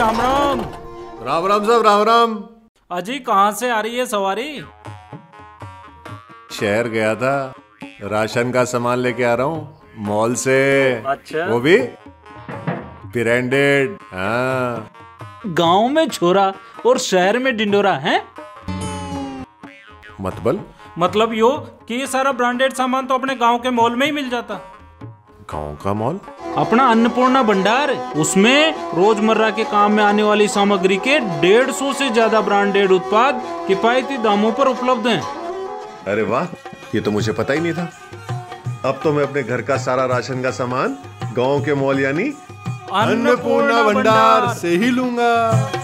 राम राम। राम राम साहब, राम राम। अजी कहाँ से आ रही है सवारी? शहर गया था, राशन का सामान लेके आ रहा हूँ मॉल से। अच्छा। वो भी ब्रांडेड। हाँ। गांव में छोरा और शहर में डिंडोरा है। मतलब यो कि ये सारा ब्रांडेड सामान तो अपने गांव के मॉल में ही मिल जाता। गांव का मॉल? अपना अन्नपूर्णा भंडार, उसमें रोजमर्रा के काम में आने वाली सामग्री के 150 से ज्यादा ब्रांडेड उत्पाद किफायती दामों पर उपलब्ध हैं। अरे वाह, ये तो मुझे पता ही नहीं था। अब तो मैं अपने घर का सारा राशन का सामान गांव के मॉल यानी अन्नपूर्णा भंडार से ही लूंगा।